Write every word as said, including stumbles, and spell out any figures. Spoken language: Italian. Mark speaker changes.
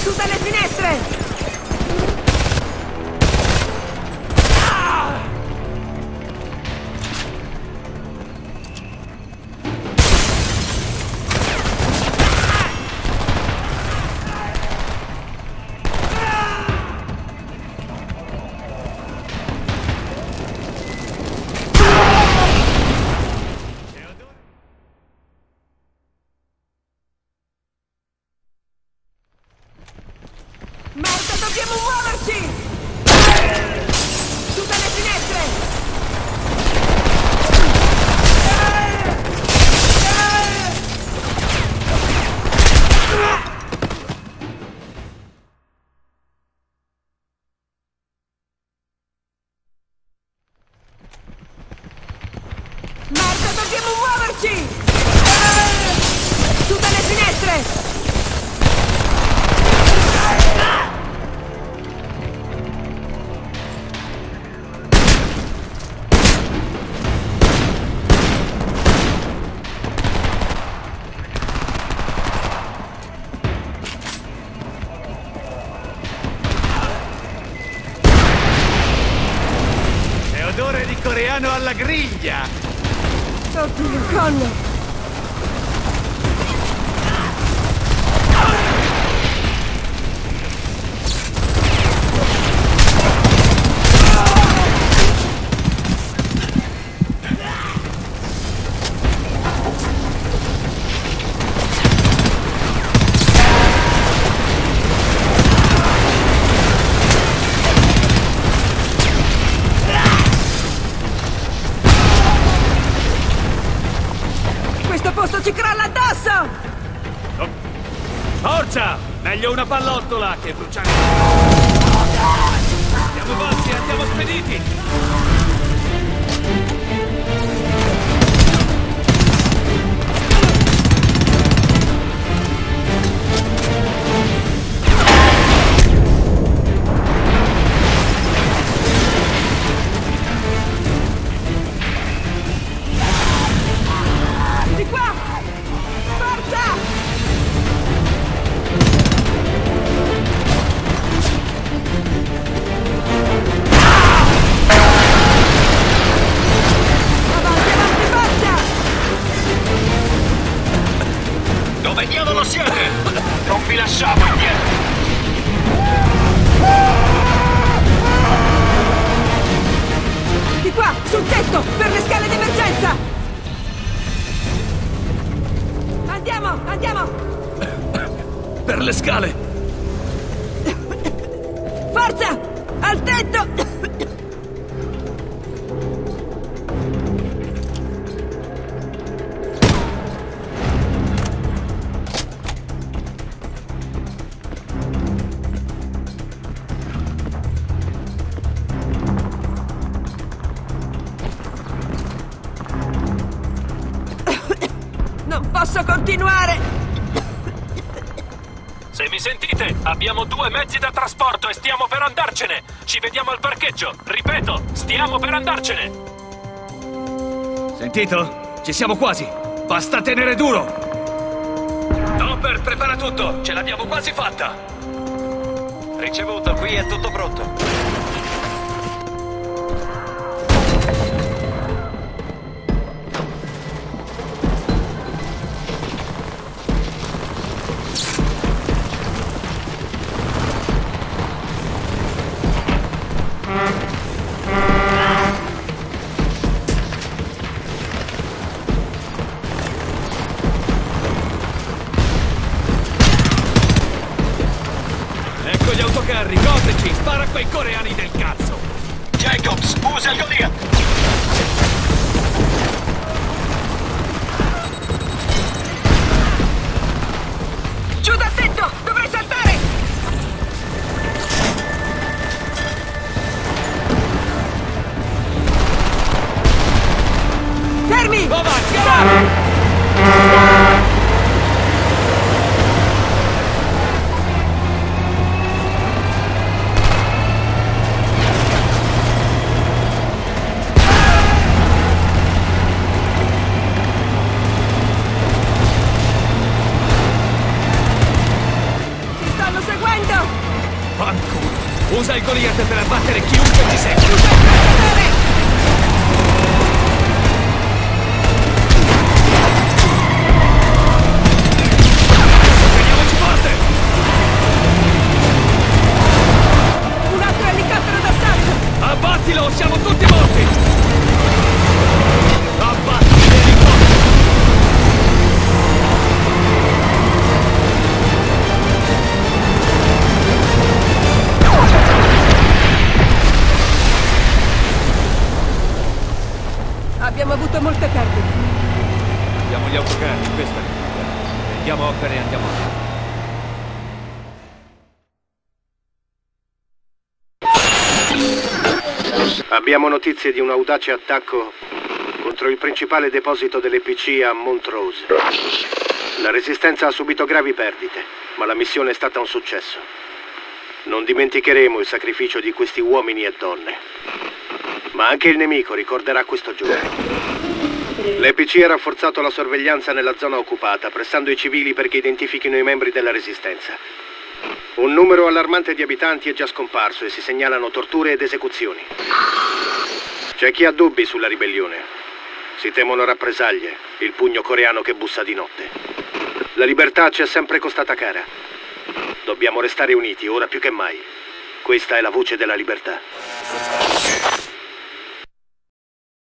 Speaker 1: Giù dalle finestre! Merda, dobbiamo muoverci! Giù dalle finestre! Merda, dobbiamo muoverci! Giù dalle finestre!
Speaker 2: Odore di coreano alla griglia!
Speaker 1: Oddio, collo! Questo posto ci crolla addosso!
Speaker 2: Oh. Forza! Meglio una pallottola che bruciare. Andiamo bassi, andiamo spediti!
Speaker 1: Di qua! Forza! Avanti, avanti, forza!
Speaker 3: Dove diavolo siete? Non vi lasciamo indietro!
Speaker 1: Di qua, sul tetto, per le scale d'emergenza! Andiamo, andiamo!
Speaker 2: Per le scale!
Speaker 1: Forza! Al tetto! Non posso continuare!
Speaker 3: Se mi sentite, abbiamo due mezzi da trasporto e stiamo per andarcene! Ci vediamo al parcheggio! Ripeto, stiamo per andarcene!
Speaker 2: Sentito? Ci siamo quasi! Basta tenere duro!
Speaker 3: Topper, prepara tutto! Ce l'abbiamo quasi fatta! Ricevuto, qui è tutto pronto.
Speaker 2: Ecco gli autocarri, coseci! Spara a quei coreani del cazzo!
Speaker 3: Jacobs, usa il Goliath!
Speaker 1: Giù dal tetto! Dovrei saltare! Fermi!
Speaker 2: Va avanti, avanti!
Speaker 1: Ah!
Speaker 2: Usa il Goliath per abbattere chiunque ti segue.
Speaker 1: Usa il cacciatore!
Speaker 2: Teniamoci forte!
Speaker 1: Un altro elicottero d'assalto!
Speaker 2: Abbattilo o siamo tutti morti! Abbatti l'elicottero!
Speaker 1: Abbiamo avuto molte perdite.
Speaker 2: Abbiamo gli autocarri, questa è l'importante. Prendiamo Hopper e andiamo avanti.
Speaker 4: Abbiamo notizie di un audace attacco contro il principale deposito delle P C a Montrose. La Resistenza ha subito gravi perdite, ma la missione è stata un successo. Non dimenticheremo il sacrificio di questi uomini e donne. Ma anche il nemico ricorderà questo giorno. L'E P C ha rafforzato la sorveglianza nella zona occupata, pressando i civili perché identifichino i membri della Resistenza. Un numero allarmante di abitanti è già scomparso e si segnalano torture ed esecuzioni. C'è chi ha dubbi sulla ribellione. Si temono rappresaglie, il pugno coreano che bussa di notte. La libertà ci è sempre costata cara. Dobbiamo restare uniti, ora più che mai. Questa è la voce della libertà.